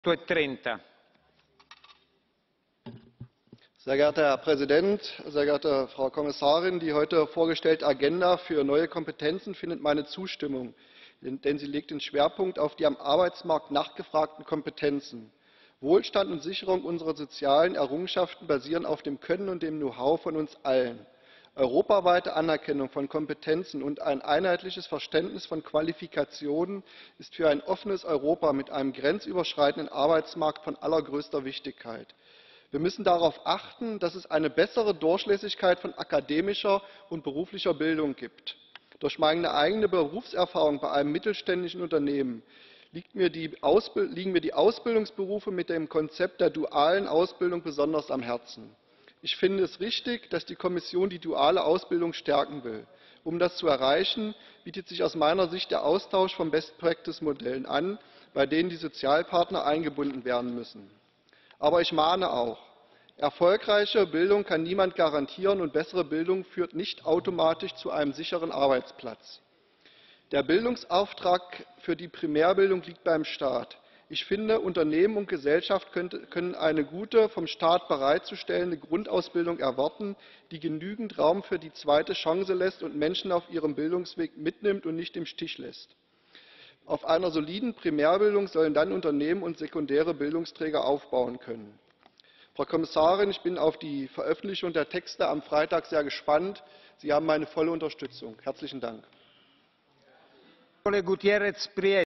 Sehr geehrter Herr Präsident, sehr geehrte Frau Kommissarin! Die heute vorgestellte Agenda für neue Kompetenzen findet meine Zustimmung, denn sie legt den Schwerpunkt auf die am Arbeitsmarkt nachgefragten Kompetenzen. Wohlstand und Sicherung unserer sozialen Errungenschaften basieren auf dem Können und dem Know-how von uns allen. Europaweite Anerkennung von Kompetenzen und ein einheitliches Verständnis von Qualifikationen ist für ein offenes Europa mit einem grenzüberschreitenden Arbeitsmarkt von allergrößter Wichtigkeit. Wir müssen darauf achten, dass es eine bessere Durchlässigkeit von akademischer und beruflicher Bildung gibt. Durch meine eigene Berufserfahrung bei einem mittelständischen Unternehmen liegen mir die Ausbildungsberufe mit dem Konzept der dualen Ausbildung besonders am Herzen. Ich finde es richtig, dass die Kommission die duale Ausbildung stärken will. Um das zu erreichen, bietet sich aus meiner Sicht der Austausch von Best-Practice-Modellen an, bei denen die Sozialpartner eingebunden werden müssen. Aber ich mahne auch, erfolgreiche Bildung kann niemand garantieren, und bessere Bildung führt nicht automatisch zu einem sicheren Arbeitsplatz. Der Bildungsauftrag für die Primärbildung liegt beim Staat. Ich finde, Unternehmen und Gesellschaft können eine gute, vom Staat bereitzustellende Grundausbildung erwarten, die genügend Raum für die zweite Chance lässt und Menschen auf ihrem Bildungsweg mitnimmt und nicht im Stich lässt. Auf einer soliden Primärbildung sollen dann Unternehmen und sekundäre Bildungsträger aufbauen können. Frau Kommissarin, ich bin auf die Veröffentlichung der Texte am Freitag sehr gespannt. Sie haben meine volle Unterstützung. Herzlichen Dank.